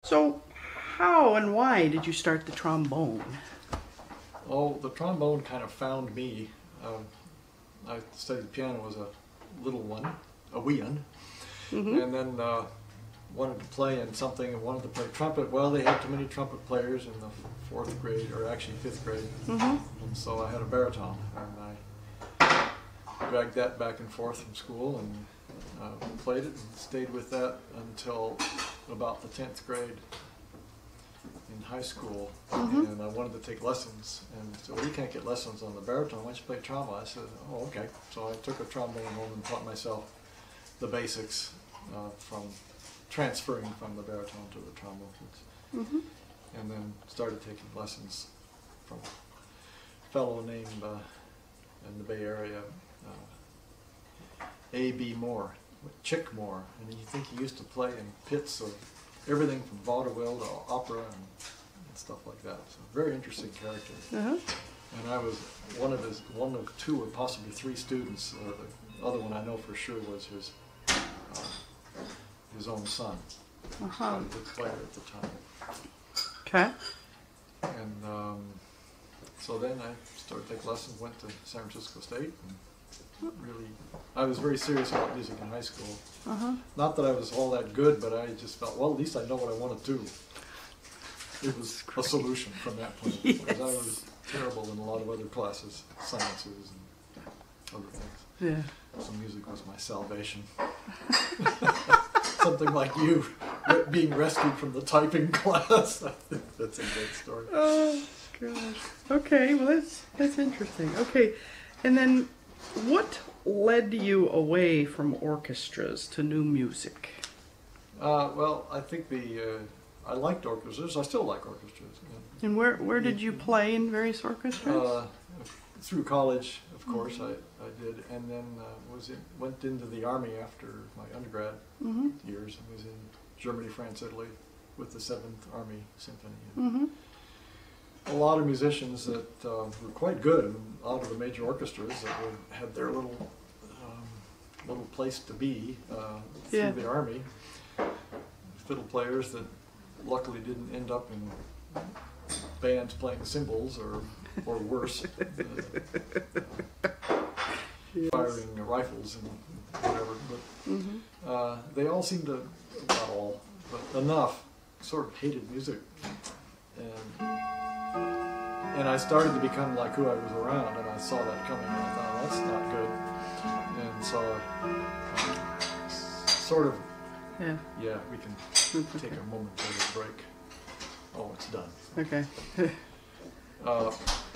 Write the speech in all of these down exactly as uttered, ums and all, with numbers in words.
So, how and why did you start the trombone? Oh, the trombone kind of found me. Um, I studied piano as a little one, a wee one, mm-hmm. and then uh, wanted to play in something and wanted to play trumpet. Well, they had too many trumpet players in the fourth grade, or actually fifth grade, mm-hmm. and so I had a baritone, and I dragged that back and forth from school and uh, played it and stayed with that until about the tenth grade in high school, mm-hmm. and I wanted to take lessons, and so well, you can't get lessons on the baritone, why don't you play trombone? I said, oh, okay. So I took a trombone home and taught myself the basics uh, from transferring from the baritone to the trombone, mm-hmm. and then started taking lessons from a fellow named uh, in the Bay Area, uh, A B Moore, Chick Moore, and you think he used to play in pits of everything from vaudeville to opera and, and stuff like that. So very interesting character. Uh-huh. And I was one of his, one of two or possibly three students. Uh, the other one I know for sure was his uh, his own son, uh-huh. the player at the time. Okay. And um, so then I started taking lessons, went to San Francisco State, and really, I was very serious about music in high school. Uh-huh. Not that I was all that good, but I just felt, well, at least I know what I want to do. It was a solution from that point, yes. Because I was terrible in a lot of other classes, sciences and other things. Yeah. So music was my salvation. Something like you being rescued from the typing class. I think that's a great story. Oh, gosh. Okay, well, that's, that's interesting. Okay, and then what led you away from orchestras to new music? Uh, well, I think the uh, I liked orchestras. I still like orchestras. And, and where where did you play in various orchestras? Uh, through college, of course, mm-hmm. I, I did, and then uh, was in, went into the Army after my undergrad mm-hmm. years, and was in Germany, France, Italy with the Seventh Army Symphony. Mm-hmm. A lot of musicians that uh, were quite good, and out of the major orchestras that were, had their little um, little place to be uh, through yeah. the Army. Fiddle players that luckily didn't end up in bands playing cymbals or or worse, uh, yes. firing rifles and whatever. But mm-hmm. uh, they all seemed to, not all, but enough, sort of hated music. And And I started to become like who I was around, and I saw that coming, and I thought, well, that's not good. And so, uh, sort of, yeah, yeah we can take a momentary break. Oh, it's done. Okay. uh,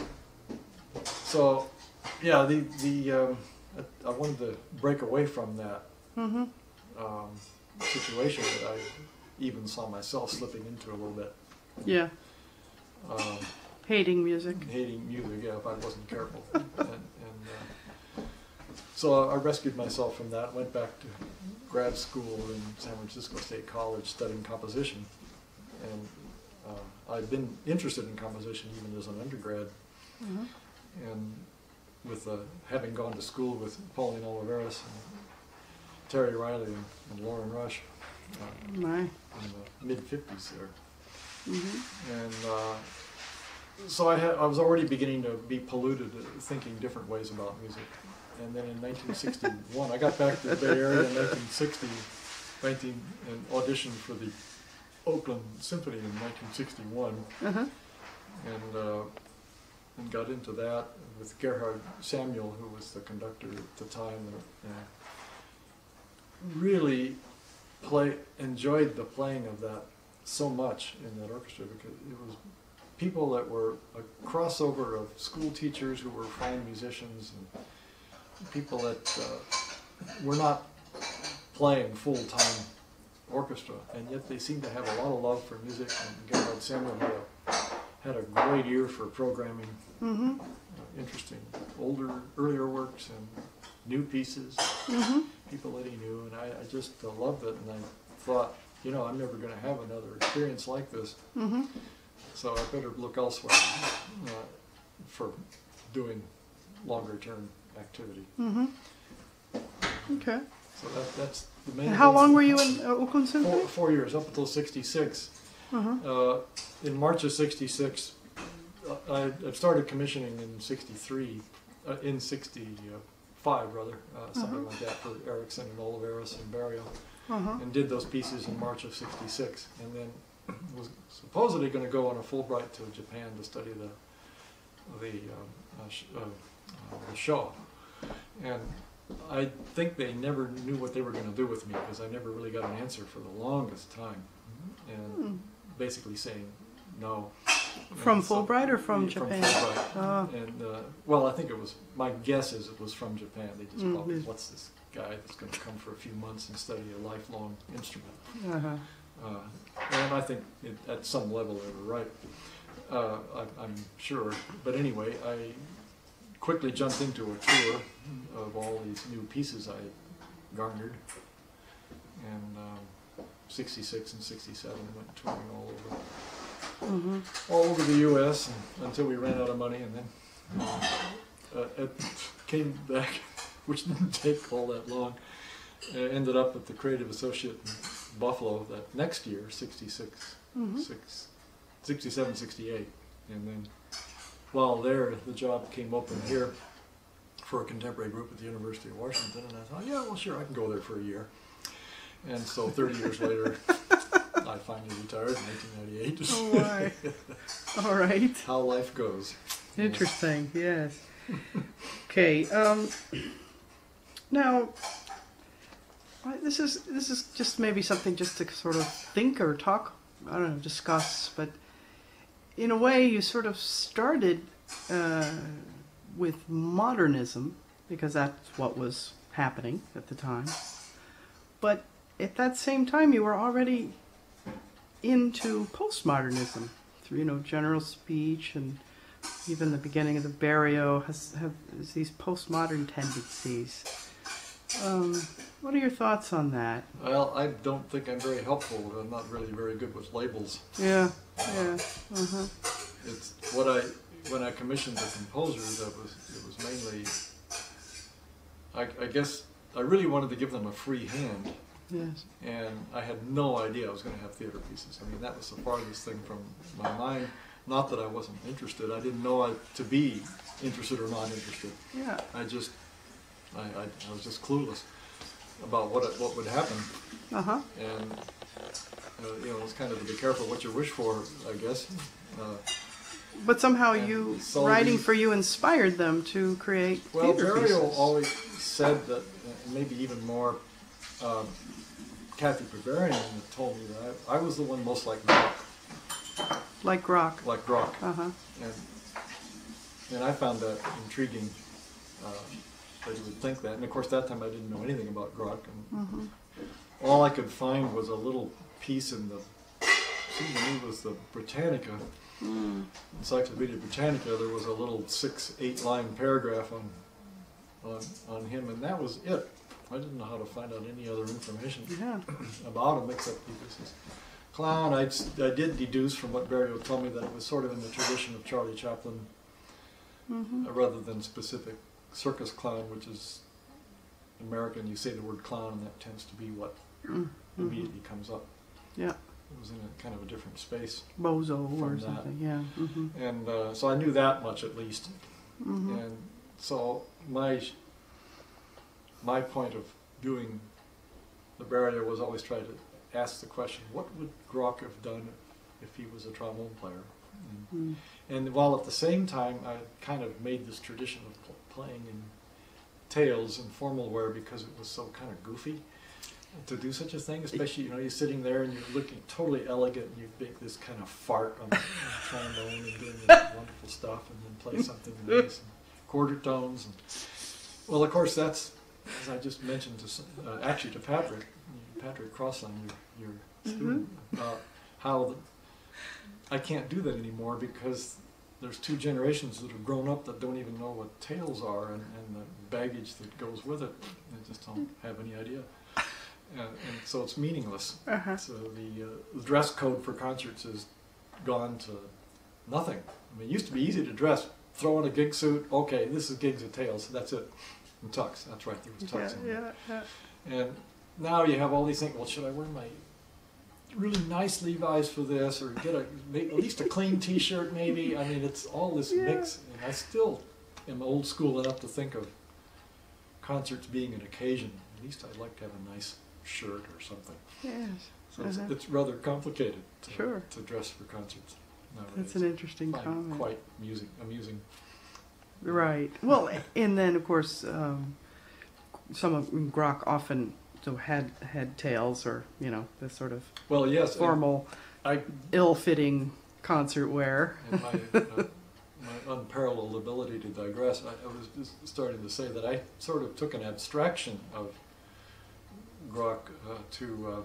so, yeah, the, the um, I, I wanted to break away from that mm-hmm. um, situation that I even saw myself slipping into a little bit. Yeah. Um, Hating music. Hating music, yeah, if I wasn't careful. and and uh, so I rescued myself from that, went back to grad school in San Francisco State College studying composition. And uh, I'd been interested in composition even as an undergrad. Mm-hmm. And with uh, having gone to school with Pauline Oliveros and Terry Riley and, and Lauren Rush uh, My. in the mid fifties there. Mm-hmm. And uh, so I, had, I was already beginning to be polluted, uh, thinking different ways about music. And then in nineteen sixty-one, I got back to the Bay Area in nineteen sixty, nineteen, and auditioned for the Oakland Symphony in nineteen sixty-one, uh-huh. and uh, and got into that with Gerhard Samuel, who was the conductor at the time. And, uh, really play enjoyed the playing of that so much in that orchestra, because it was people that were a crossover of school teachers who were fine musicians and people that uh, were not playing full-time orchestra, and yet they seemed to have a lot of love for music. And Gerhard Samuel had a, had a great ear for programming, mm-hmm. uh, interesting older, earlier works and new pieces, mm-hmm. people that he knew, and I, I just uh, loved it, and I thought, you know, I'm never going to have another experience like this. Mm-hmm. So I better look elsewhere uh, for doing longer term activity. Mm-hmm. Okay. So that, that's the main And how thing. long were you in uh, Oakland Symphony? Four, four years, up until sixty-six. Uh-huh. Uh, in March of sixty-six, I, I started commissioning in sixty-three, uh, in sixty-five rather, uh, something Uh-huh. like that for Erickson and Oliveros and Berio, Uh-huh. and did those pieces in March of sixty-six, and then was supposedly going to go on a Fulbright to Japan to study the the um, uh, sh uh, uh, the show, and I think they never knew what they were going to do with me because I never really got an answer for the longest time, and Hmm. basically saying no. From And so- Fulbright or from yeah, Japan? From Fulbright. Oh. And uh, well, I think it was. My guess is it was from Japan. They just Mm, probably, yes. what's this guy that's going to come for a few months and study a lifelong instrument? Uh-huh. Uh, and I think it, at some level they were right. Uh, I, I'm sure. But anyway, I quickly jumped into a tour of all these new pieces I garnered. And um, sixty-six and sixty-seven went touring all over. Mm-hmm. all over the U S and, until we ran out of money, and then uh, it came back, which didn't take all that long. Uh, ended up at the Creative Associate in Buffalo that next year, sixty-six, Mm-hmm. six, sixty-seven, sixty-eight. And then while there, the job came open here for a contemporary group at the University of Washington, and I thought, yeah, well, sure, I can go there for a year. And so thirty years later, I finally retired in nineteen ninety-eight. Oh, why? All right. How life goes. Interesting, yes. Okay, um, now, I- this is, this is just maybe something just to sort of think or talk, I don't know, discuss, but in a way you sort of started uh, with modernism, because that's what was happening at the time, but at that same time you were already into postmodernism through, you know, general speech, and even the beginning of the Berio has have has these postmodern tendencies. Um, what are your thoughts on that? Well, I don't think I'm very helpful. I'm not really very good with labels. Yeah, yeah, uh-huh. It's what I, when I commissioned the composers, that was, it was mainly, I, I guess, I really wanted to give them a free hand. Yes. And I had no idea I was going to have theater pieces. I mean, that was the farthest thing from my mind. Not that I wasn't interested. I didn't know I, to be interested or not interested. Yeah. I just, I, I, I was just clueless about what it, what would happen. Uh-huh. And, uh, you know, it's kind of to be careful what you wish for, I guess. Uh, But somehow And you, so writing the- for you inspired them to create well, theater Berio pieces. always said that, uh, maybe even more, um, Kathy Bavarian that told me that I, I was the one most like Grock, Like Grock. like Grock. Uh-huh. And, and I found that intriguing, uh, that you would think that. And of course, that time I didn't know anything about Grock. And Mm-hmm. all I could find was a little piece in the, seemed to me was the Britannica, Mm. Encyclopedia Britannica. There was a little six, eight line paragraph on, on, on him, and that was it. I didn't know how to find out any other information Yeah. about him except he was this clown. I, I did deduce from what Berio told me that it was sort of in the tradition of Charlie Chaplin, Mm-hmm. uh, rather than specific circus clown, which is American. You say the word clown, and that tends to be what Mm-hmm. immediately comes up. Yeah. It was in a kind of a different space. Bozo or From that. something. Yeah. Mm-hmm. And uh, so I knew that much at least. Mm-hmm. And so my my point of doing the Berio was always try to ask the question, what would Grock have done if he was a trombone player? And, Mm. and while at the same time I kind of made this tradition of pl playing in tails and formal wear because it was so kind of goofy to do such a thing, especially, you know, you're sitting there and you're looking totally elegant and you make this kind of fart on the trombone and doing this wonderful stuff, and then play something nice and quarter tones. And, well, of course, that's, as I just mentioned to, s- uh, actually to Patrick, Patrick Crossland, your, your student, about how the, I can't do that anymore because there's two generations that have grown up that don't even know what tails are, and, and the baggage that goes with it. They just don't have any idea. And, and so it's meaningless. Uh-huh. So the, uh, the dress code for concerts has gone to nothing. I mean, it used to be easy to dress. Throw on a gig suit. Okay, this is gigs and tails. That's it. And tux. That's right. There was tux. Yeah, in there. yeah, yeah. And now you have all these things. Well, should I wear my really nice Levi's for this, or get a make at least a clean T-shirt maybe. I mean, it's all this Yeah. mix, and I still am old school enough to think of concerts being an occasion. At least I'd like to have a nice shirt or something. Yes. So it's, Uh-huh. it's rather complicated to, Sure. to dress for concerts nowadays. That's an interesting Find comment. Quite music, amusing. Right. Well, and then of course, um, some of Grock often so had had tails, or you know, the sort of Well, yes, and formal, I ill-fitting concert wear. in my, uh, my unparalleled ability to digress, I, I was just starting to say that I sort of took an abstraction of Grock uh, to uh,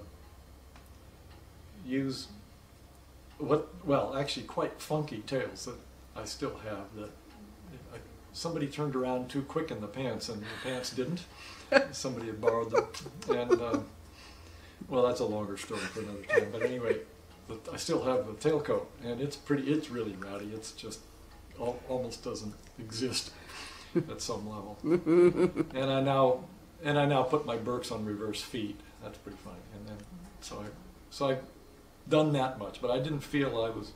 use what, well, actually quite funky tails that I still have. That I, somebody turned around too quick in the pants, and the pants didn't. Somebody had borrowed them, and uh, well, that's a longer story for another time. But anyway, but I still have the tailcoat, and it's pretty. It's really rowdy. It's just al almost doesn't exist at some level. And I now and I now put my Berks on reverse feet. That's pretty funny. And then so I so I done that much, but I didn't feel I was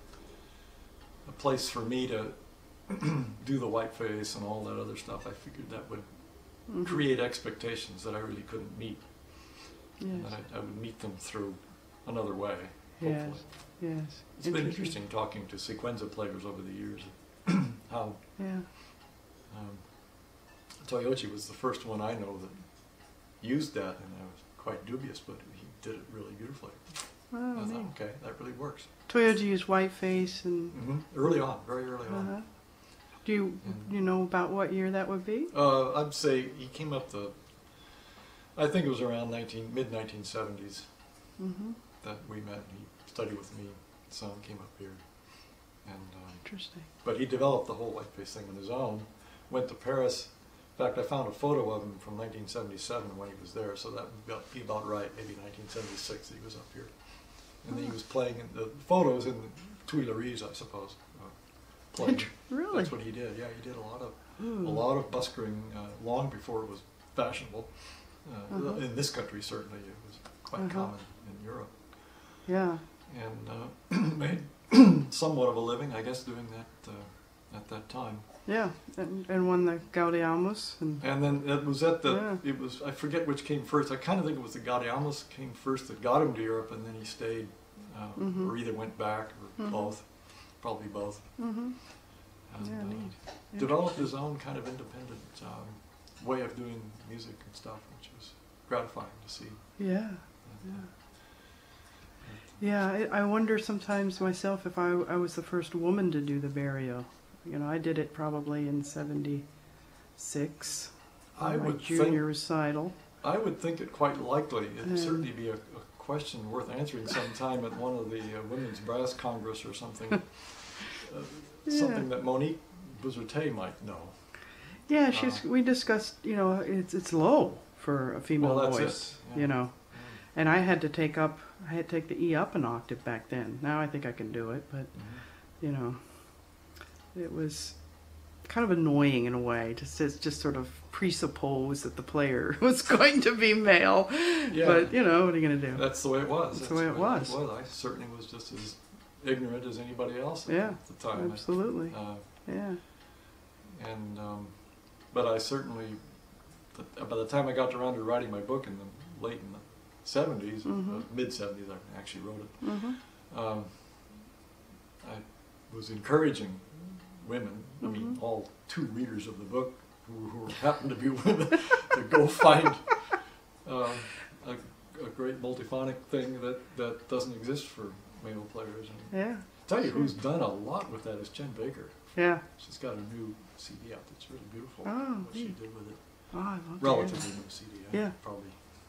a place for me to do the white face and all that other stuff. I figured that would Mm-hmm. create expectations that I really couldn't meet. And Yes. that I, I would meet them through another way, hopefully. Yes. Yes. It's been interesting talking to sequenza players over the years, how Yeah. um, Toyochi was the first one I know that used that, and I was quite dubious, but he did it really beautifully. Oh, I thought, neat. okay, that really works. Toyoji used whiteface and. Mm-hmm. Early on, very early on. Uh-huh. Do you And- you know about what year that would be? Uh, I'd say he came up the, I think it was around nineteen, mid nineteen seventies Mm-hmm. that we met. He studied with me, son came up here, and um, Interesting. but he developed the whole whiteface thing on his own. Went to Paris. In fact, I found a photo of him from nineteen seventy-seven when he was there, so that would be about right. Maybe nineteen seventy-six that he was up here, and then he was playing in the photos in the Tuileries, I suppose. Uh, playing. Really? That's what he did. Yeah, he did a lot of Ooh. a lot of buskering uh, long before it was fashionable. Uh, Uh-huh. In this country, certainly, it was quite Uh-huh. common in Europe, Yeah. and uh, made somewhat of a living, I guess, doing that uh, at that time. Yeah. And, and won the Gaudeamus. And And then it was at the, Yeah. it was, I forget which came first. I kind of think it was the Gaudeamus came first that got him to Europe, and then he stayed, uh, Mhm. or either went back or Mhm. both, probably both. Mm-hmm. And, Yeah, uh, neat. developed his own kind of independent um, way of doing music and stuff, which was gratifying to see. Yeah. And, uh, Yeah, I, I wonder sometimes myself if I, I was the first woman to do the Berio. You know, I did it probably in seventy-six. I my would junior think, recital. I would think it quite likely. It would Um, certainly be a, a question worth answering sometime at one of the uh, Women's Brass Congress or something. uh, Yeah. Something that Monique Bouzertet might know. Yeah, she's. Uh, we discussed. You know, it's it's low for a female Well, that's voice. it, yeah. You know, and I had to take up. I had to take the E up an octave back then. Now I think I can do it, but Mhm. you know, it was kind of annoying in a way. Just to just sort of presuppose that the player was going to be male. Yeah. But you know, what are you going to do? That's the way it was. That's the way it was. I certainly was just as ignorant as anybody else at Yeah, the time. Absolutely. Uh, Yeah. and um, but I certainly, by the time I got around to writing my book in the late in the seventies, Mhm. uh, mid seventies, I actually wrote it. Mm-hmm. Um, I was encouraging women, I mean, Mhm. all two readers of the book who, who happened to be women, to go find um, a, a great multiphonic thing that, that doesn't exist for male players. And Yeah. tell you who's done a lot with that is Jen Baker. Yeah. She's got a new C D out that's really beautiful. Oh, what she neat. did with it. Oh, I love Relatively new C D. Yeah. Probably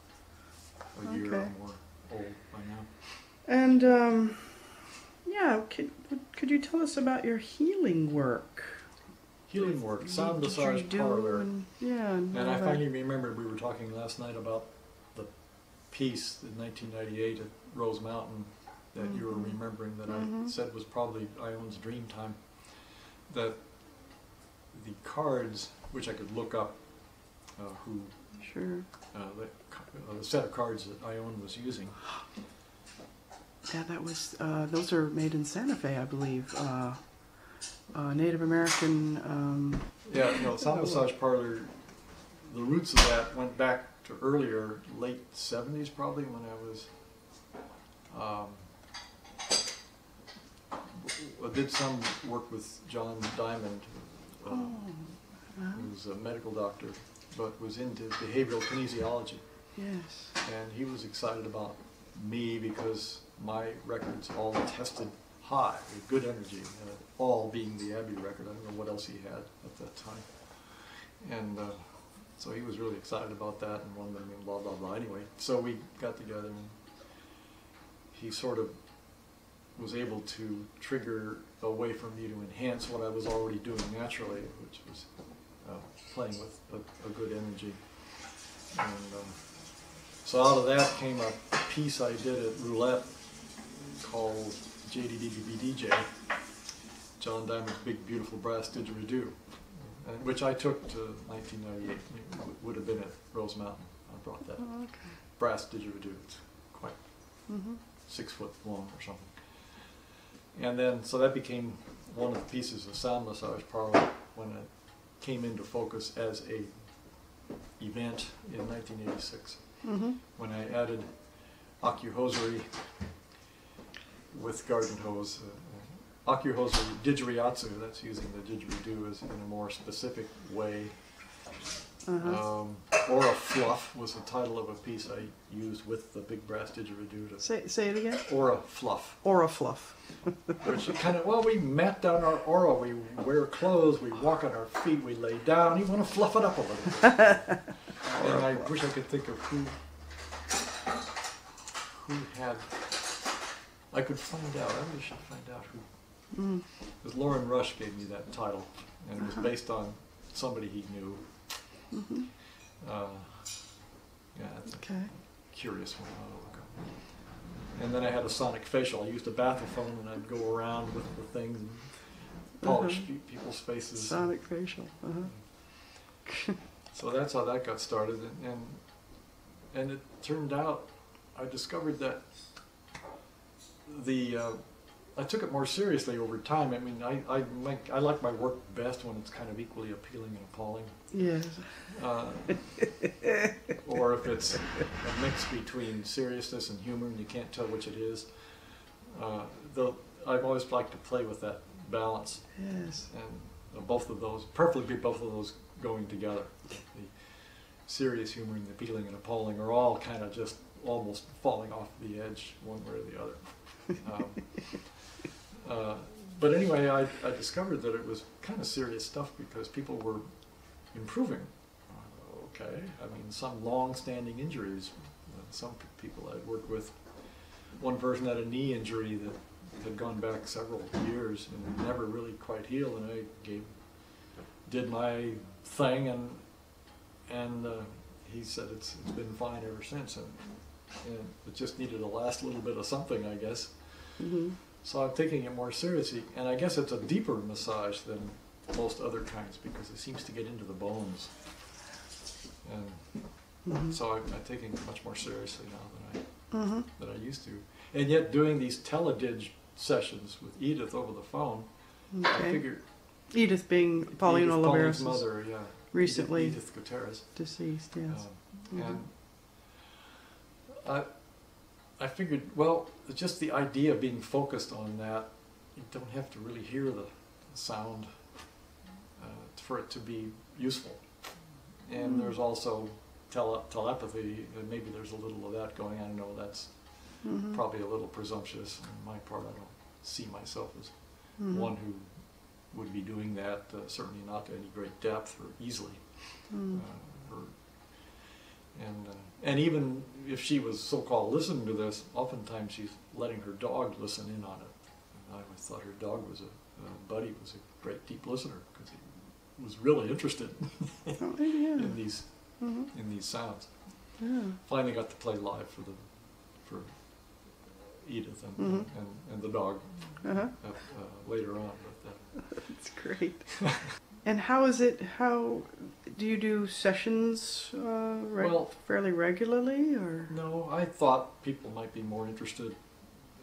a year Okay. or more old by now. And um, yeah, could could you tell us about your healing work? Healing work, sound Did you massage do parlor. And, yeah. And, And all I that. finally remembered we were talking last night about the piece in nineteen ninety-eight at Rose Mountain that you were Mhm. remembering that Mhm. I said was probably Ion's dream time. That the cards, which I could look up, uh, who Sure. uh, the, uh, the set of cards that Ione was using, yeah, that was, uh, those are made in Santa Fe, I believe. Uh, uh, Native American. Um, Yeah, you know, sound massage parlor, the roots of that went back to earlier, late seventies probably, when I was, um, I did some work with John Diamond, uh, oh, wow. who was a medical doctor, but was into behavioral kinesiology. Yes. And he was excited about me because my records all tested high, with good energy, uh, all being the Abbey record. I don't know what else he had at that time. And uh, so he was really excited about that and wanted me, blah, blah, blah. Anyway, so we got together and he sort of was able to trigger a way for me to enhance what I was already doing naturally, which was uh, playing with a, a good energy. And um, so out of that came a piece I did at Roulette called J D D B B D J, John Diamond's Big Beautiful Brass Didgeridoo, and which I took to nineteen ninety-eight. It would have been at Rose Mountain. I brought that Oh, okay. brass didgeridoo. It's quite Mm-hmm. six foot long or something. And then, so that became one of the pieces of sound massage parlor when it came into focus as a event in nineteen eighty-six, Mm-hmm. when I added ocuhosiery with garden hose. Uh, uh, ocuhosiery didgeriatsu, that's using the didgeridoo as in a more specific way. Uh-huh. Um, Aura Fluff was the title of a piece I used with the big brass didgeridoo. To Say, say it again. Aura Fluff. Aura fluff. Which kind of, well, we mat down our aura, we wear clothes, we walk on our feet, we lay down, you want to fluff it up a little bit. And I wish I could think of who, who had, I could find out, I really should find out who, Mm. because Lauren Rush gave me that title, and it was based on somebody he knew. Mm-hmm. Uh, yeah, that's a Okay. curious one, I'll look up. And then I had a sonic facial. I used a bathophone and I'd go around with the things and polish Uh-huh. pe- people's faces. Sonic facial. Uh-huh. So that's how that got started. And, and, and it turned out, I discovered that the, uh, I took it more seriously over time. I mean, I, I, like, I like my work best when it's kind of equally appealing and appalling. Yes. Uh, or if it's a mix between seriousness and humor and you can't tell which it is. Uh, though I've always liked to play with that balance. Yes. And uh, both of those, preferably both of those going together. The serious humor and the appealing and appalling are all kind of just almost falling off the edge one way or the other. Um, uh, but anyway, I, I discovered that it was kind of serious stuff because people were improving. Uh, okay, I mean, some long-standing injuries. Uh, some p- people I'd worked with, one person had a knee injury that had gone back several years and never really quite healed, and I gave, did my thing, and and uh, he said it's it's been fine ever since, and, and it just needed a last little bit of something, I guess. Mm-hmm. So I'm taking it more seriously, and I guess it's a deeper massage than most other kinds because it seems to get into the bones. And mm-hmm. so I'm, I'm taking it much more seriously now than I Mm-hmm. than I used to. And yet, doing these teledig sessions with Edith over the phone, I Okay. figured Edith being Pauline Edith, Pauline's Oliveros' mother, yeah, recently Edith, Edith Gutierrez. deceased. Yes. Um, Mhm. And I, I figured, well, just the idea of being focused on that, you don't have to really hear the sound uh, for it to be useful. And Mm. there's also tele telepathy, and maybe there's a little of that going on. I know that's Mhm. probably a little presumptuous on my part. I don't see myself as Mhm. one who would be doing that, uh, certainly not to any great depth or easily. Mm. Uh, or, and, uh, and even if she was so-called listening to this, oftentimes she's letting her dog listen in on it. And I always thought her dog was a, uh, Buddy was a great deep listener because he was really interested Oh, yeah. in these Mhm. in these sounds. Yeah. Finally got to play live for the for Edith and Mhm. and, and the dog Uh-huh. uh, uh, later on. But, uh, That's great. And how is it? How do you do sessions? Uh, reg- Well- fairly regularly, or no, I thought people might be more interested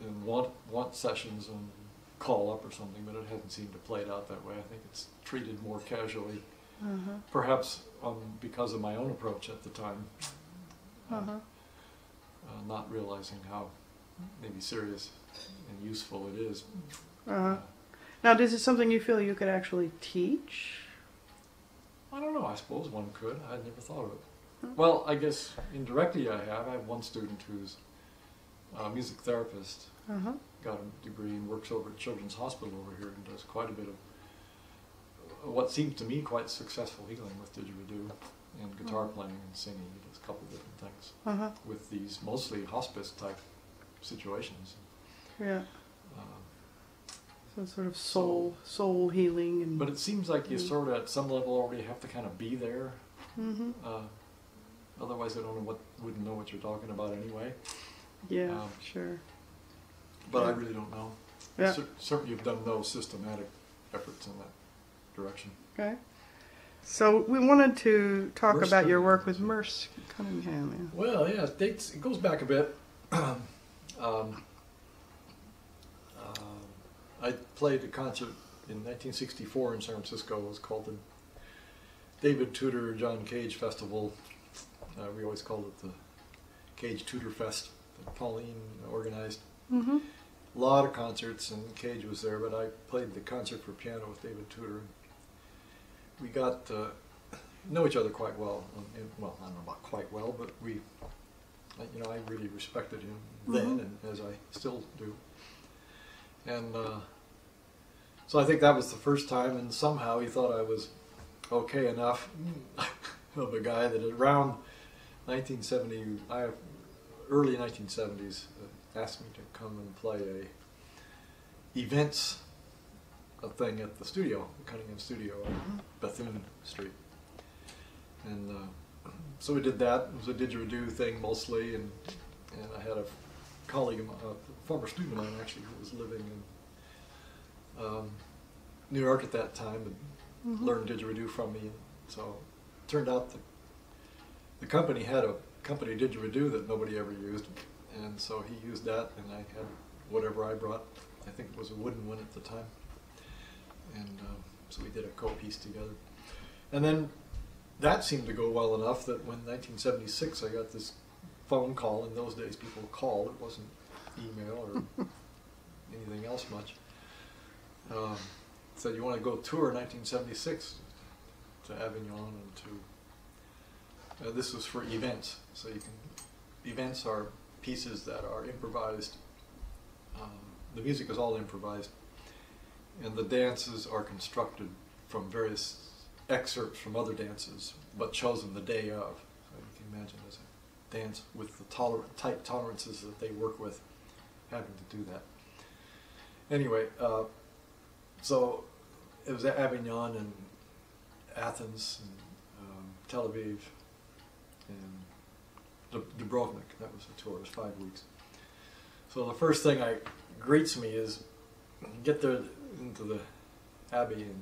and want want sessions and call up or something, but it hasn't seemed to play it out that way. I think it's treated more casually, Uh-huh. perhaps um, because of my own approach at the time, uh, Uh-huh. uh, not realizing how maybe serious and useful it is. Uh-huh. Now, is it something you feel you could actually teach? I don't know, I suppose one could. I'd never thought of it. Well, I guess indirectly I have. I have one student who's a music therapist, Uh-huh. got a degree and works over at Children's Hospital over here and does quite a bit of what seems to me quite successful healing with didgeridoo and guitar playing and singing. He does a couple different things Uh-huh. with these mostly hospice type situations. Yeah. Uh, So sort of soul, soul healing and. but it seems like you Mm. sort of at some level already have to kind of be there. Mm-hmm. Uh, otherwise, I don't know what wouldn't know what you're talking about anyway. Yeah. um, Sure. But I Yeah. really don't know. Yeah. Cer- certainly, you've done no systematic efforts in that direction. Okay. So we wanted to talk Merce about your Cunningham. work with Merce Cunningham. Well, yeah, it dates. It goes back a bit. um, uh, I played a concert in nineteen sixty-four in San Francisco. It was called the David Tudor John Cage Festival. Uh, we always called it the Cage Tudor Fest that Pauline organized. Yeah. Mm-hmm. A lot of concerts, and Cage was there, but I played the concert for piano with David Tudor. We got to know each other quite well. And, well, I don't know about quite well, but we, you know, I really respected him then, Mhm. and as I still do. And uh, so I think that was the first time, and somehow he thought I was okay enough of a guy that around nineteen seventy, I, early nineteen seventies, uh, asked me to come and play a events a thing at the studio, the Cunningham Studio on Bethune Street. And uh, so we did that. It was a didgeridoo thing mostly, and and I had a colleague, of mine, a former student of mine actually, who was living in um, New York at that time, and Mm-hmm. learned didgeridoo from me. And so it turned out that the company had a company didgeridoo that nobody ever used, and so he used that, and I had whatever I brought. I think it was a wooden one at the time, and um, so we did a co-piece together. And then that seemed to go well enough that when nineteen seventy-six I got this phone call. In those days people called, it wasn't email or anything else much. Um, said, you want to go tour nineteen seventy-six to Avignon and to, uh, this was for events. So you can, events are pieces that are improvised. Um, the music is all improvised, and the dances are constructed from various excerpts from other dances, but chosen the day of. So you can imagine as a dance with the toler tight tolerances that they work with, having to do that. Anyway, uh, so it was at Avignon and Athens and um, Tel Aviv and Dub- Dubrovnik. That was the tour. It was five weeks. So the first thing I greets me is get there into the Abbey in,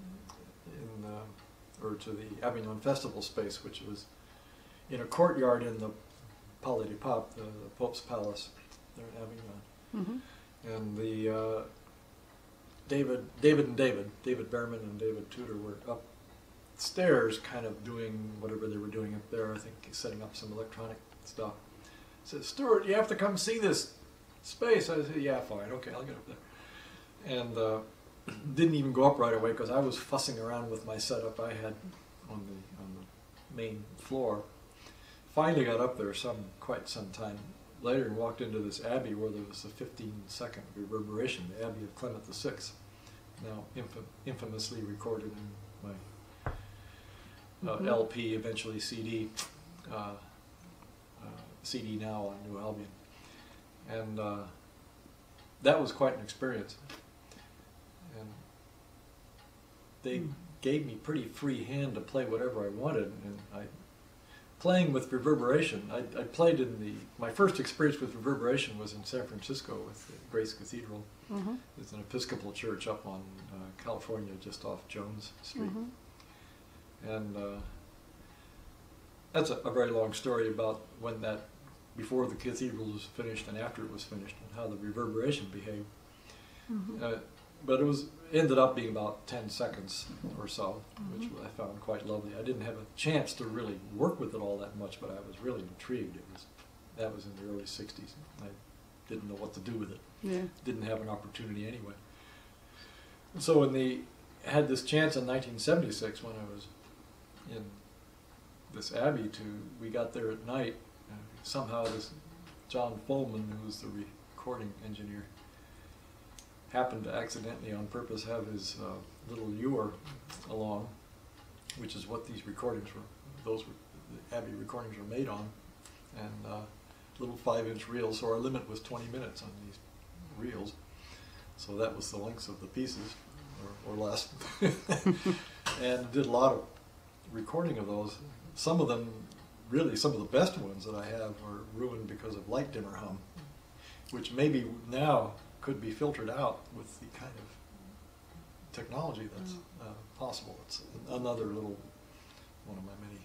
in uh, or to the Avignon Festival space, which was in a courtyard in the Palais du Pape, the, the Pope's Palace there in Avignon. Mm-hmm. And the uh, David, David and David, David Behrman and David Tudor were upstairs kind of doing whatever they were doing up there, I think setting up some electronic stuff. Said, Stuart, you have to come see this space. I said, yeah, fine, okay, I'll get up there. And uh, didn't even go up right away because I was fussing around with my setup I had on the, on the main floor. Finally got up there some quite some time later and walked into this abbey where there was a fifteen second reverberation, the Abbey of Clement the Sixth, now infam infamously recorded in my uh, Mm-hmm. L P, eventually C D, uh, uh, C D now on New Albion. And uh, that was quite an experience. And they Mm. gave me pretty free hand to play whatever I wanted, and I playing with reverberation. I, I played in the, my first experience with reverberation was in San Francisco with the Grace Cathedral. Mm-hmm. It's an Episcopal church up on uh, California, just off Jones Street. Mm-hmm. And uh, that's a, a very long story about when that before the cathedral was finished and after it was finished, and how the reverberation behaved. Mm-hmm. uh, but it was ended up being about ten seconds or so, mm-hmm. which I found quite lovely. I didn't have a chance to really work with it all that much, but I was really intrigued. It was that was in the early sixties. I didn't know what to do with it. Yeah. Didn't have an opportunity anyway. So when they had this chance in nineteen seventy-six, when I was in this abbey, to we got there at night, and somehow this John Foleman, who was the recording engineer, happened to accidentally, on purpose, have his uh, little ewer along, which is what these recordings were, those were, the Abbey recordings were made on, and uh, little five-inch reels, so our limit was twenty minutes on these reels, so that was the lengths of the pieces, or, or less, and did a lot of recording of those. Some of them, really, some of the best ones that I have were ruined because of light dimmer hum, which maybe now could be filtered out with the kind of technology that's uh, possible. It's another little, one of my many,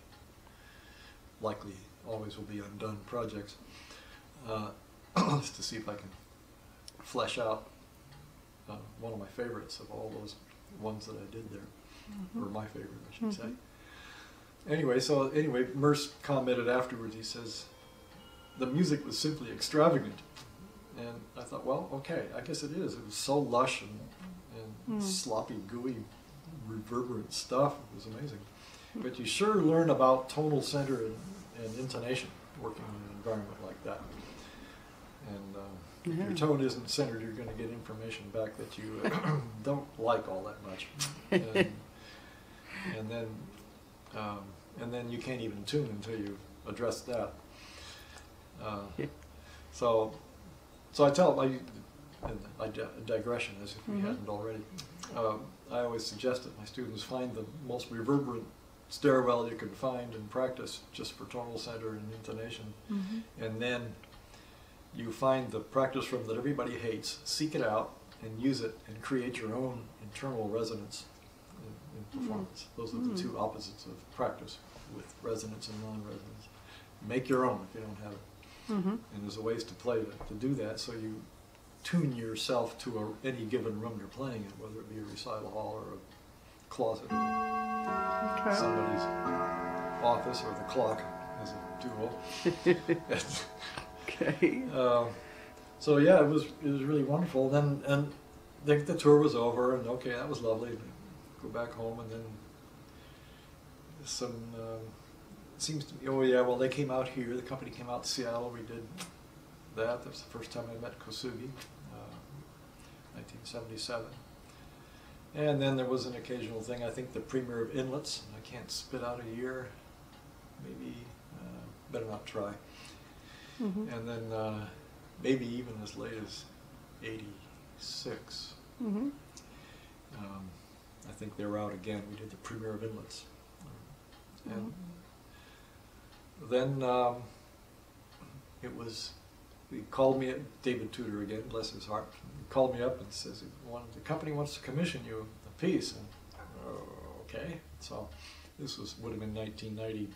likely always will be undone projects, uh, is to see if I can flesh out uh, one of my favorites of all those ones that I did there, mm-hmm. or my favorite, I should mm-hmm. say. Anyway, so anyway, Merce commented afterwards, he says, the music was simply extravagant. And I thought, well, okay, I guess it is. It was so lush and, and mm. sloppy, gooey, reverberant stuff. It was amazing. But you sure learn about tonal center and, and intonation working in an environment like that. And uh, yeah. if your tone isn't centered, you're going to get information back that you uh, don't like all that much. And, and then, um, and then you can't even tune until you address that. Uh, yeah. So. So I tell them, I, I digression as if we mm-hmm. hadn't already, um, I always suggest that my students find the most reverberant stairwell you can find and practice just for tonal center and intonation. Mm-hmm. And then you find the practice room that everybody hates, seek it out and use it and create your own internal resonance in, in performance. Mm-hmm. Those are the mm-hmm. two opposites of practice, with resonance and non-resonance. Make your own if you don't have it. Mm-hmm. And there's a ways to play to, to do that, so you tune yourself to a, any given room you're playing in, whether it be a recital hall or a closet, okay. somebody's office, or the clock as a duo. Okay. Uh, so yeah, it was it was really wonderful. Then and the, the tour was over, and okay, that was lovely. Go back home, and then some. Um, Seems to be, oh yeah, well they came out here, the company came out to Seattle, we did that, that was the first time I met Kosugi, uh, nineteen seventy-seven. And then there was an occasional thing, I think the premiere of Inlets, I can't spit out a year, maybe, uh, better not try. Mm-hmm. And then uh, maybe even as late as eighty-six. Mm-hmm. um, I think they were out again, we did the premiere of Inlets. And mm-hmm. Then um, it was, he called me, David Tudor again, bless his heart, he called me up and says, the company wants to commission you a piece. And, oh, okay. So this was would have been nineteen ninety-four-ish,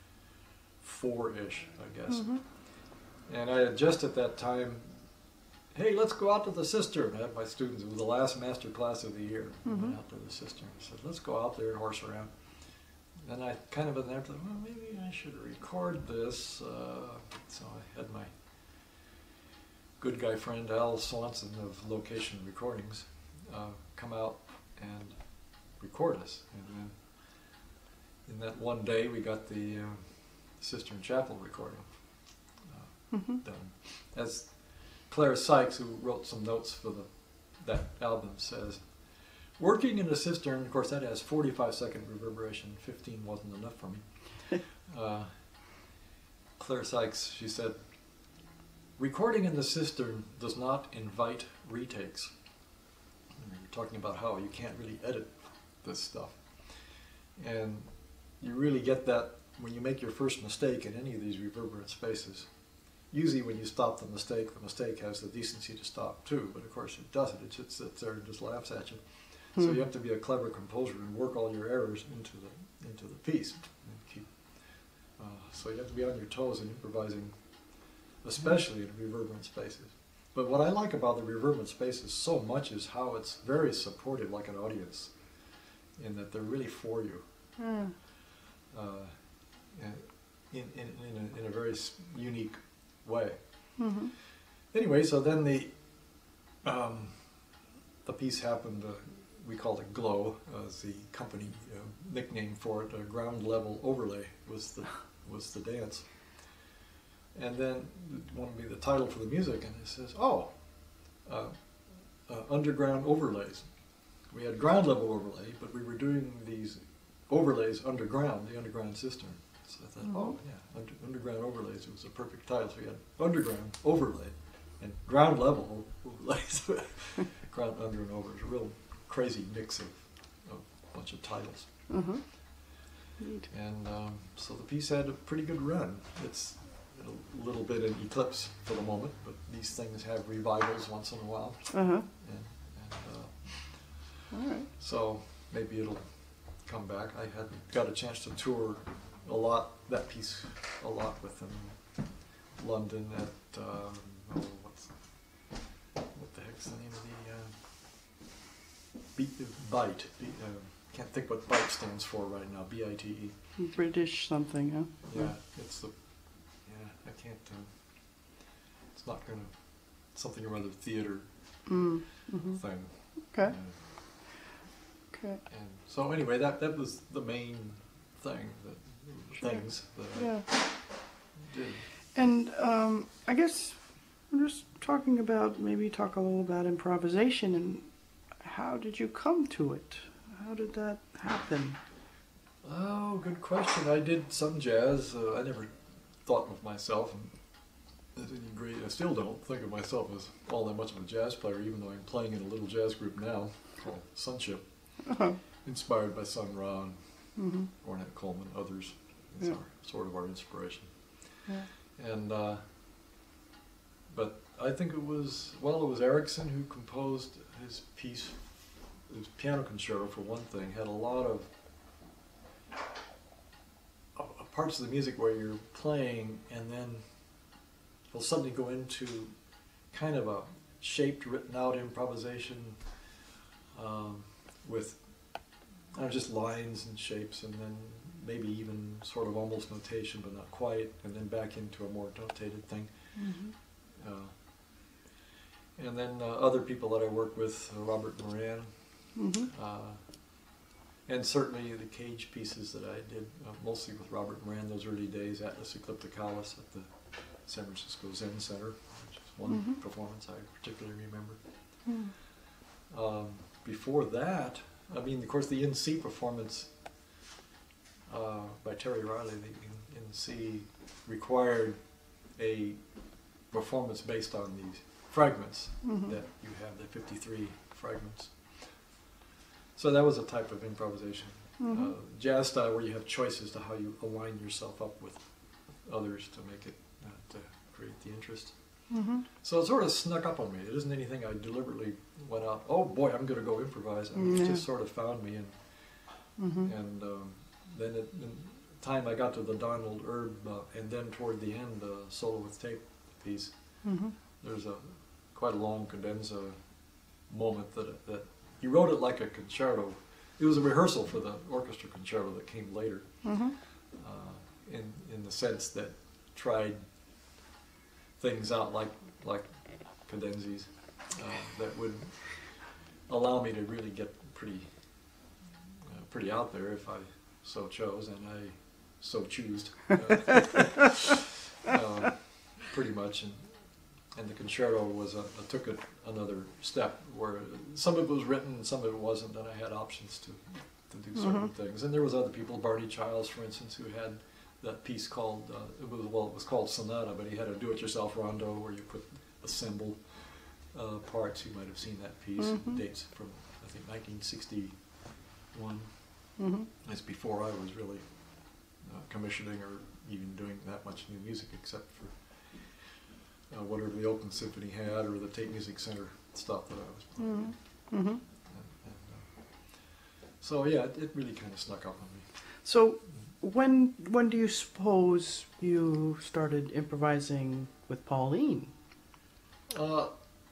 I guess. Mm-hmm. And I had just at that time, hey, let's go out to the cistern. I had my students, it was the last master class of the year. Mm-hmm. I went out to the cistern. I said, let's go out there and horse around. And I kind of in there thought, well, maybe I should record this. Uh, so I had my good guy friend Al Swanson of Location Recordings uh, come out and record us. And then in that one day, we got the uh, Cistern Chapel recording uh, mm-hmm. done. As Claire Sykes, who wrote some notes for the that album, says, working in a cistern, of course that has forty-five second reverberation, fifteen wasn't enough for me. uh, Claire Sykes, she said, recording in the cistern does not invite retakes. And we're talking about how you can't really edit this stuff. And you really get that when you make your first mistake in any of these reverberant spaces. Usually when you stop the mistake, the mistake has the decency to stop too, but of course it doesn't. It just sits there and just laughs at you. So you have to be a clever composer and work all your errors into the into the piece. And keep, uh, so you have to be on your toes and improvising especially in reverberant spaces. But what I like about the reverberant spaces so much is how it's very supportive, like an audience, in that they're really for you. Mm. Uh, in, in, in, a, in a very unique way. Mm-hmm. Anyway, so then the um, the piece happened, uh, we called it GLOW, as the company uh, nickname for it, uh, ground level overlay was the, was the dance. And then it wanted to be the title for the music, and it says, oh, uh, uh, underground overlays. We had ground level overlay, but we were doing these overlays underground, the underground system. So I thought, mm-hmm. oh yeah, under, underground overlays, it was a perfect title. So we had underground overlay and ground level overlays. Ground under and over. It's a real crazy mix of, of a bunch of titles. Mm-hmm. Neat. And um, so the piece had a pretty good run. It's a little bit in eclipse for the moment, but these things have revivals once in a while. Uh-huh. And, and, uh, All right. So maybe it'll come back. I hadn't got a chance to tour a lot, that piece a lot with them. London at, um, oh, what's, what the heck's the name of the, uh, Beat, Bite, B, uh, can't think what Bite stands for right now, B I T E. British something, huh? Yeah, it's the, yeah, I can't, uh, it's not gonna, something or other theater mm. mm-hmm. thing. Okay. Uh, okay. And so anyway, that, that was the main thing, that, sure. things that yeah. I did. And um, I guess we're just talking about, maybe talk a little about improvisation, and how did you come to it? How did that happen? Oh, good question. I did some jazz. Uh, I never thought of myself as any great, I still don't think of myself as all that much of a jazz player, even though I'm playing in a little jazz group now called Sunship, uh-huh. inspired by Sun Ra and mm-hmm. Ornette Coleman, others. It's yeah. our, sort of our inspiration. Yeah. And, uh, but I think it was, well, it was Erickson who composed his piece, his piano concerto for one thing, had a lot of uh, parts of the music where you're playing and then you'll suddenly go into kind of a shaped, written out improvisation um, with uh, just lines and shapes, and then maybe even sort of almost notation, but not quite, and then back into a more notated thing. Mm-hmm. uh, and then uh, other people that I work with, uh, Robert Moran, mm-hmm. uh, and certainly the cage pieces that I did, uh, mostly with Robert Moran, those early days, Atlas Eclipticalis at the San Francisco Zen Center, which is one mm-hmm. performance I particularly remember. Mm. Um, before that, I mean, of course, the In C performance uh, by Terry Riley, the In C, required a performance based on these fragments mm-hmm. that you have, the fifty-three fragments. So that was a type of improvisation. Mm-hmm. uh, jazz style, where you have choices to how you align yourself up with others to make it, uh, to create the interest. Mm-hmm. So it sort of snuck up on me. It isn't anything I deliberately went out, oh boy, I'm going to go improvise. I mean, yeah. It just sort of found me. And, mm-hmm. and um, then at the time I got to the Donald Erb, uh, and then toward the end, the solo with tape piece, mm-hmm. there's a quite a long cadenza moment that, that he wrote it like a concerto. It was a rehearsal for the orchestra concerto that came later, mm-hmm. uh, in, in the sense that tried things out like like cadenzas uh, that would allow me to really get pretty uh, pretty out there if I so chose, and I so choose. Uh, uh, pretty much, and and the concerto was a, I took it another step where some of it was written and some of it wasn't, and I had options to to do certain mm-hmm. things. And there was other people, Barney Childs, for instance, who had that piece called, uh, it was, well, it was called Sonata, but he had a do-it-yourself rondo where you put assemble uh, parts. You might have seen that piece. Mm-hmm. It dates from, I think, nineteen sixty-one. Mm-hmm. It's before I was really uh, commissioning or even doing that much new music, except for uh, whatever the Oakland Symphony had or the Tape Music Center stuff that I was playing. Mm-hmm. Mm-hmm. And, and, uh, so yeah, it, it really kind of snuck up on me. So when when do you suppose you started improvising with Pauline? Uh,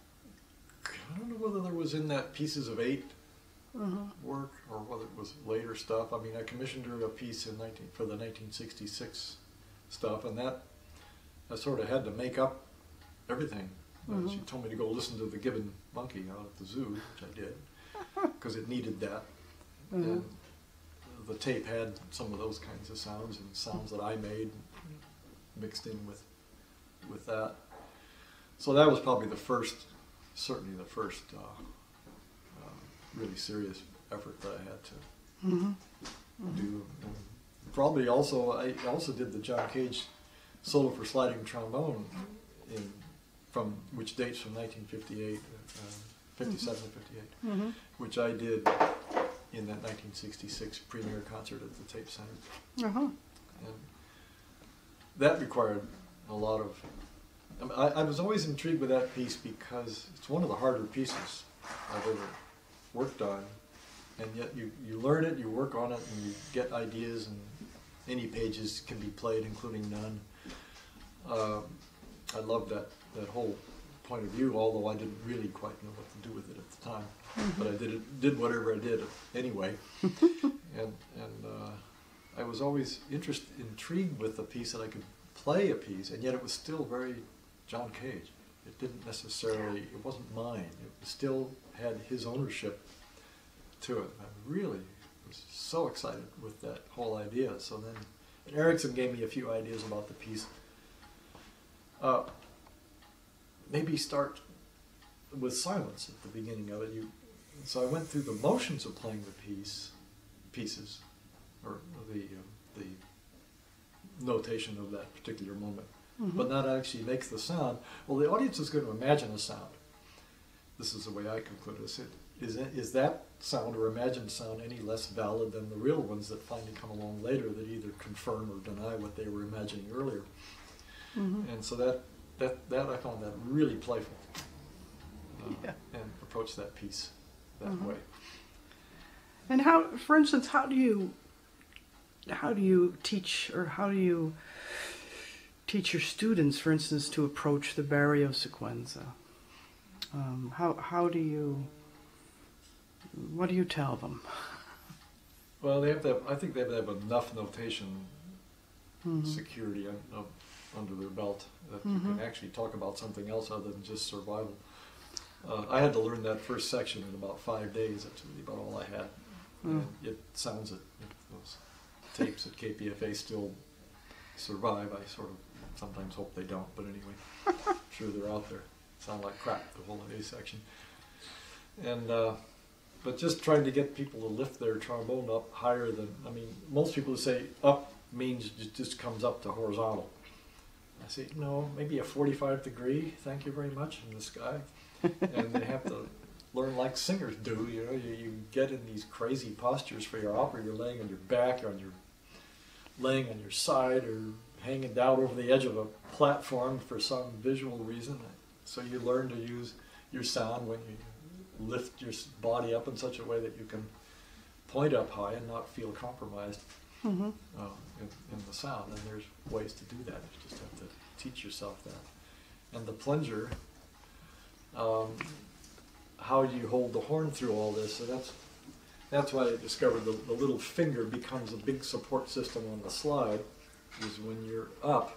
I don't know whether there was in that Pieces of Eight uh-huh. work or whether it was later stuff. I mean, I commissioned her a piece in nineteen for the nineteen sixty-six stuff, and that I sort of had to make up everything. Uh-huh. She told me to go listen to the gibbon monkey out at the zoo, which I did, because it needed that. Uh-huh. And the tape had some of those kinds of sounds and sounds that I made mixed in with with that. So that was probably the first, certainly the first uh, uh, really serious effort that I had to mm-hmm. Mm-hmm. do. And probably also, I also did the John Cage solo for sliding trombone, in from which dates from nineteen fifty-eight, uh, fifty-seven mm-hmm. to fifty-eight, mm-hmm. which I did in that nineteen sixty-six premiere concert at the Tape Center. Uh-huh. And that required a lot of, I, mean, I, I was always intrigued with that piece because it's one of the harder pieces I've ever worked on, and yet you, you learn it, you work on it, and you get ideas, and any pages can be played, including none. Uh, I love that, that whole point of view, although I didn't really quite know what to do with it at the time. Mm-hmm. But I did it, did whatever I did anyway. and and uh, I was always interested, intrigued with the piece that I could play a piece, and yet it was still very John Cage. It didn't necessarily, it wasn't mine. It still had his ownership to it. I really was so excited with that whole idea. So then and Erickson gave me a few ideas about the piece. Uh, maybe start with silence at the beginning of it. You, so I went through the motions of playing the piece, pieces, or the uh, the notation of that particular moment, mm-hmm. but not actually makes the sound. Well, the audience is going to imagine a sound. This is the way I conclude this. It, is, is that sound or imagined sound any less valid than the real ones that finally come along later that either confirm or deny what they were imagining earlier? Mm-hmm. And so that, that, that I found that really playful. Uh, yeah. And approach that piece that mm-hmm. way. And how, for instance, how do you, how do you teach, or how do you teach your students, for instance, to approach the Berio sequenza? Um, how how do you, what do you tell them? Well, they have to have, I think they have to have enough notation mm-hmm. security un, uh, under their belt that mm-hmm. you can actually talk about something else other than just survival. Uh, I had to learn that first section in about five days. That's really about all I had. Mm. And it sounds that those tapes at K P F A still survive. I sort of sometimes hope they don't, but anyway, I'm sure they're out there. Sound like crap, the whole A section. And uh, but just trying to get people to lift their trombone up higher than, I mean, most people say up means it just comes up to horizontal. I say, no, maybe a forty-five degree, thank you very much, in the sky. And they have to learn like singers do, you know, you, you get in these crazy postures for your opera. You're laying on your back, or on your, laying on your side, or hanging down over the edge of a platform for some visual reason. So you learn to use your sound when you lift your body up in such a way that you can point up high and not feel compromised mm-hmm. uh, in, in the sound. And there's ways to do that. You just have to teach yourself that. And the plunger, um, how do you hold the horn through all this? So that's that's why I discovered the, the little finger becomes a big support system on the slide. Is when you're up,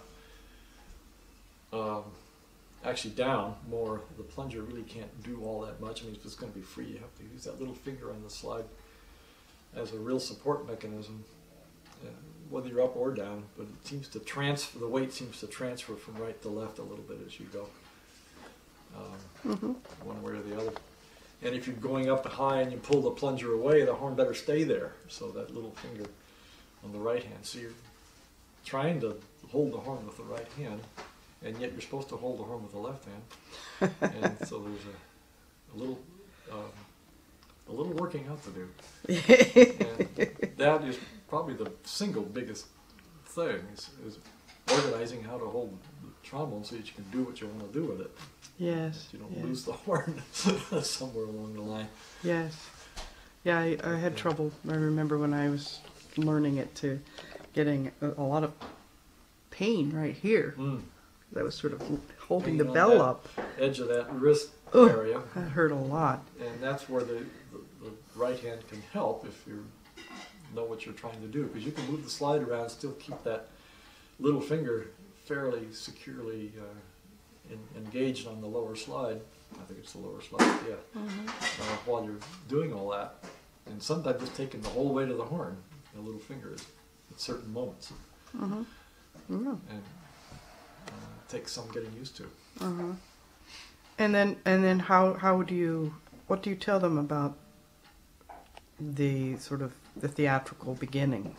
um, actually down more, the plunger really can't do all that much. I mean, if it's going to be free, you have to use that little finger on the slide as a real support mechanism, uh, whether you're up or down. But it seems to transfer, the weight seems to transfer from right to left a little bit as you go, um, mm-hmm. one way or the other. And if you're going up high and you pull the plunger away, the horn better stay there. So that little finger on the right hand. So you're trying to hold the horn with the right hand, and yet you're supposed to hold the horn with the left hand. And so there's a, a little um, a little working out to do. And that is probably the single biggest thing, is, is organizing how to hold the trombone so that you can do what you want to do with it. Yes. You don't yes. lose the horn somewhere along the line. Yes. Yeah, I, I had yeah. trouble. I remember when I was learning it to getting a, a lot of pain right here. Mm. I was sort of holding Hanging the on bell that up. Edge of that wrist Ugh, area. that hurt a lot. And that's where the, the, the right hand can help if you know what you're trying to do. Because you can move the slide around and still keep that little finger fairly securely uh, in, engaged on the lower slide. I think it's the lower slide, yeah. Mm-hmm. uh, while you're doing all that. And sometimes just taking the whole weight of the horn, the little finger, at certain moments. Mm-hmm. Mm-hmm. And uh, takes some getting used to. Uh-huh. And then, and then, how how do you? What do you tell them about the sort of the theatrical beginning?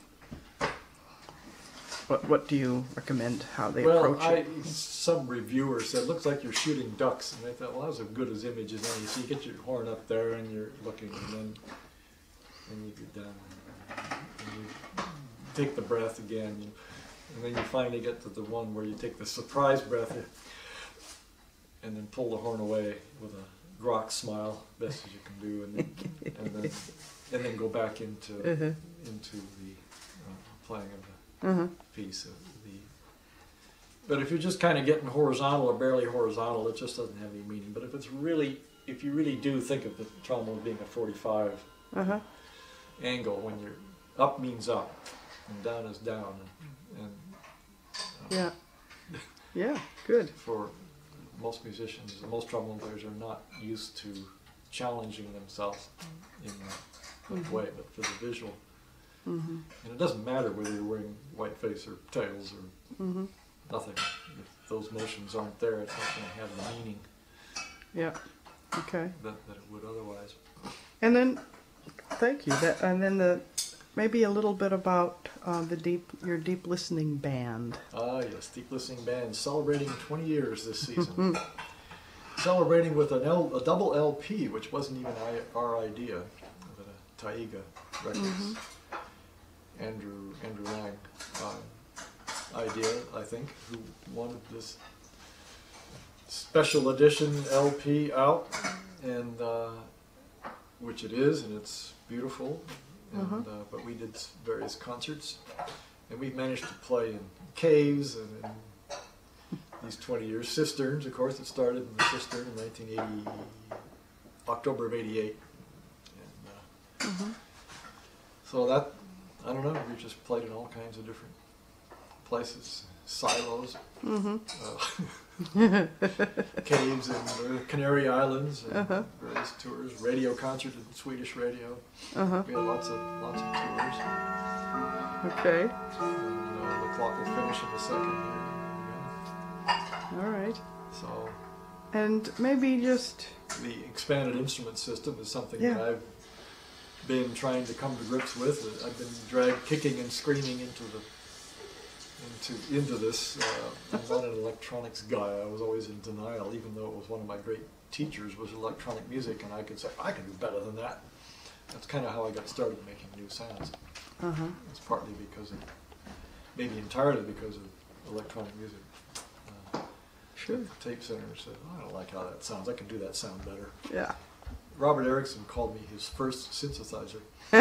What what do you recommend? How they well, approach I, it? some reviewer said, "Looks like you're shooting ducks," and I thought, "Well, that's as good as image as any." So you get your horn up there, and you're looking, and then and you get down, and you take the breath again. You, And then you finally get to the one where you take the surprise breath and then pull the horn away with a Grock smile, best as you can do, and then and then, and then go back into uh-huh. into the uh, playing of the uh-huh. piece of the. But if you're just kind of getting horizontal or barely horizontal, it just doesn't have any meaning. But if it's really, if you really do think of the trombone being a forty-five uh-huh. angle, when you're up means up and down is down. And, And, uh, yeah, yeah, good. For most musicians, most trombone players are not used to challenging themselves in that mm-hmm. way, but for the visual. Mm-hmm. And it doesn't matter whether you're wearing white face or tails or mm-hmm. nothing. If those motions aren't there, it's not going to have the meaning. Yeah. Okay. That, that it would otherwise. And then, thank you. That and then the. Maybe a little bit about uh, the deep, your deep listening band. Ah, yes, deep listening band celebrating twenty years this season. Celebrating with an L, a double L P, which wasn't even I, our idea, but a Taiga Records, mm-hmm. Andrew Andrew Lang uh, idea, I think, who wanted this special edition L P out, and uh, which it is, and it's beautiful. And, uh-huh. uh, but we did various concerts, and we managed to play in caves and in these twenty years. Cisterns, of course, it started in the cistern in nineteen eighty, October of eighty-eight. And, uh, uh-huh. So that, I don't know, we just played in all kinds of different places, silos, mm-hmm. uh, caves in the Canary Islands, and uh-huh. various tours, radio concert at Swedish radio. Uh-huh. We had lots of lots of tours. Okay. And uh, the clock will finish in a second. Yeah. All right. So. And maybe just the expanded instrument system is something yeah. that I've been trying to come to grips with. I've been dragged kicking and screaming into the. Into, into this. Uh, I'm not an electronics guy. I was always in denial, even though it was one of my great teachers was electronic music, and I could say, I can do better than that. That's kind of how I got started making new sounds. Uh-huh. It's partly because of, maybe entirely because of electronic music. Uh, sure. The tape center said, oh, I don't like how that sounds. I can do that sound better. Yeah. Robert Erickson called me his first synthesizer.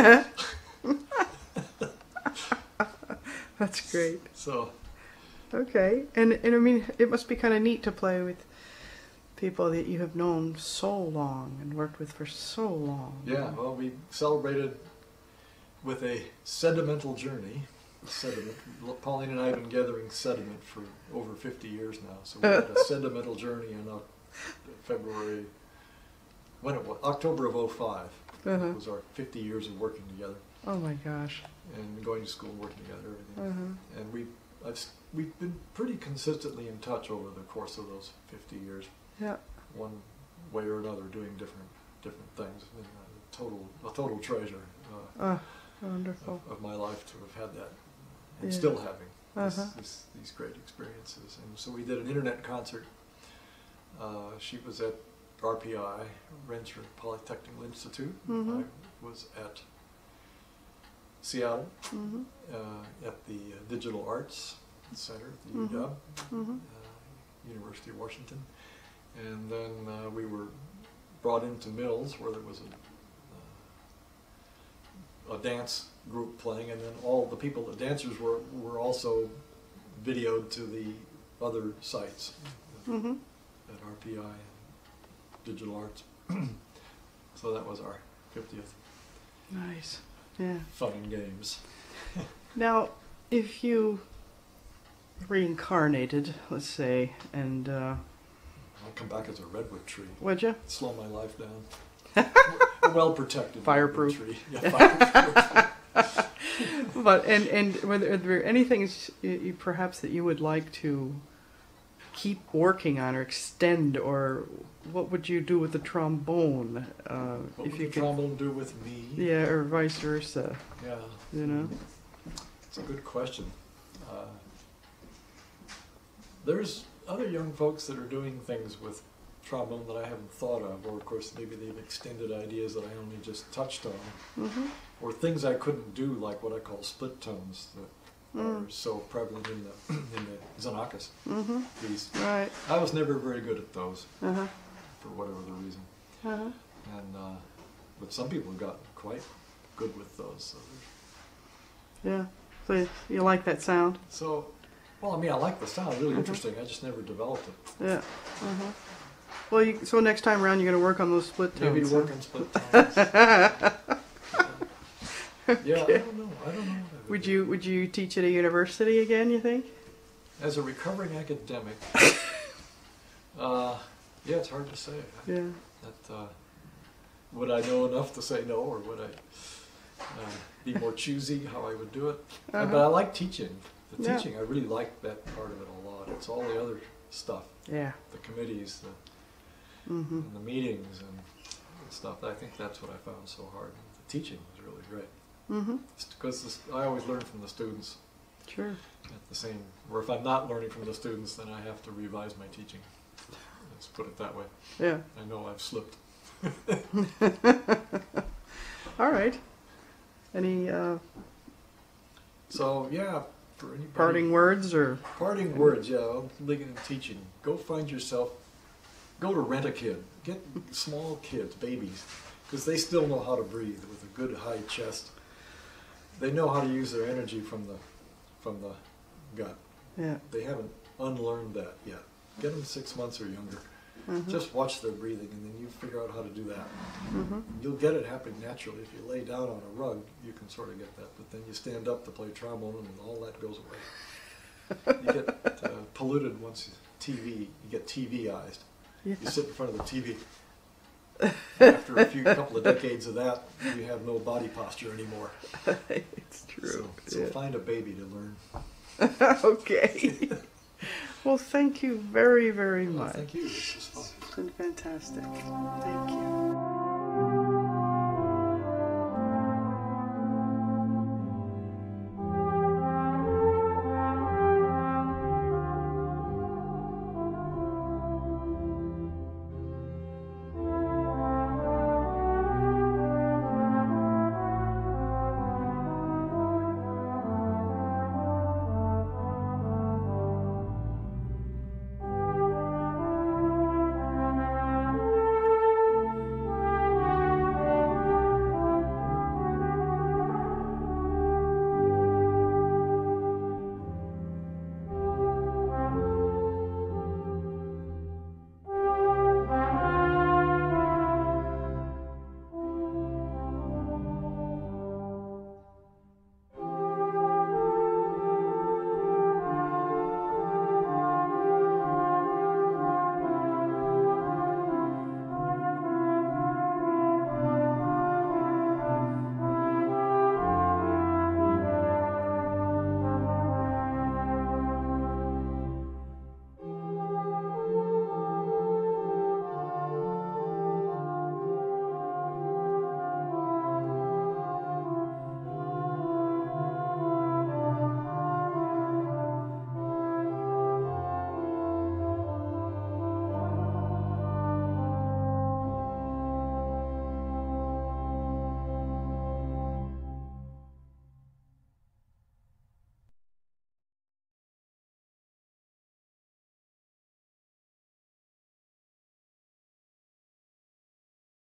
That's great. So, okay, and and I mean, it must be kind of neat to play with people that you have known so long and worked with for so long. Yeah, well, we celebrated with a sedimental journey. Sediment. Pauline and I have been gathering sediment for over fifty years now, so we had a sedimental journey in uh, February. When it was October of oh five. Uh-huh. It was our fifty years of working together. Oh my gosh. And going to school, working together, everything. Uh-huh. And we, I've, we've been pretty consistently in touch over the course of those fifty years. Yeah. One way or another, doing different different things. And a total a total treasure. Uh, oh, wonderful. Of, of my life to have had that, and yeah. still having this, uh-huh. this, these great experiences. And so we did an internet concert. Uh, she was at R P I, Rensselaer Polytechnical Institute. Mm-hmm. I was at Seattle, mm-hmm. uh, at the uh, Digital Arts Center, the mm-hmm. U W, mm-hmm. uh, University of Washington. And then uh, we were brought into Mills, where there was a, uh, a dance group playing, and then all the people, the dancers were, were also videoed to the other sites Mm-hmm. at R P I and Digital Arts. So that was our fiftieth. Nice. Yeah. Fun and games. Now, if you reincarnated, let's say, and uh, I'll come back as a redwood tree. would you? Slow my life down. A well protected Fireproof. redwood tree. Yeah, fireproof. But and and were there, are there anything you, you, perhaps that you would like to keep working on or extend, or what would you do with the trombone? Uh, What if would you the could, trombone do with me? yeah, or vice versa. Yeah. You know. It's a good question. Uh, there's other young folks that are doing things with trombone that I haven't thought of, or of course maybe they've extended ideas that I only just touched on, Mm-hmm. or things I couldn't do, like what I call split tones that Mm. are so prevalent in the in the Xenakis Mm-hmm. piece. Right. I was never very good at those Uh huh. for whatever the reason, Uh huh. and uh, but some people have gotten quite good with those. So, Yeah. So you, you like that sound? so, well, I mean, I like the sound, really Mhm. interesting. I just never developed it. Yeah. Uh huh. Well, you, so next time around, you're going to work on those split tones. Maybe huh? work on split tones. Yeah, Okay. I don't know. I don't know. what I Would do. you Would you teach at a university again? You think? As a recovering academic, uh, yeah, it's hard to say. Yeah. That uh, would I know enough to say no, or would I uh, be more choosy how I would do it? Uh, Uh-huh. but I like teaching. The Yeah. teaching, I really like that part of it a lot. It's all the other stuff, Yeah. the committees, the, Mm-hmm. and the meetings and stuff. I think that's what I found so hard. The teaching was really great. Mm-hmm. Because I always learn from the students Sure. at the same, or if I'm not learning from the students, then I have to revise my teaching. Let's put it that way. Yeah. I know I've slipped. All right. Any uh, So yeah, for anybody. parting words or? Parting words, yeah, I'm living and teaching. Go find yourself, go to Rent a Kid. Get small kids, babies, because they still know how to breathe with a good high chest. They know how to use their energy from the, from the gut. Yeah. They haven't unlearned that yet. Get them six months or younger. Mm-hmm. Just watch their breathing, and then you figure out how to do that. Mm-hmm. You'll get it happening naturally. If you lay down on a rug, you can sort of get that. But then you stand up to play trombone, and all that goes away. You get uh, polluted once T V. You get T V-ized. Yeah. You sit in front of the T V. After a few couple of decades of that, you have no body posture anymore. It's true. So, so Yeah. find a baby to learn. Okay. Well, thank you very, very Well, much. thank you. This was fun. It's been fantastic. Thank you.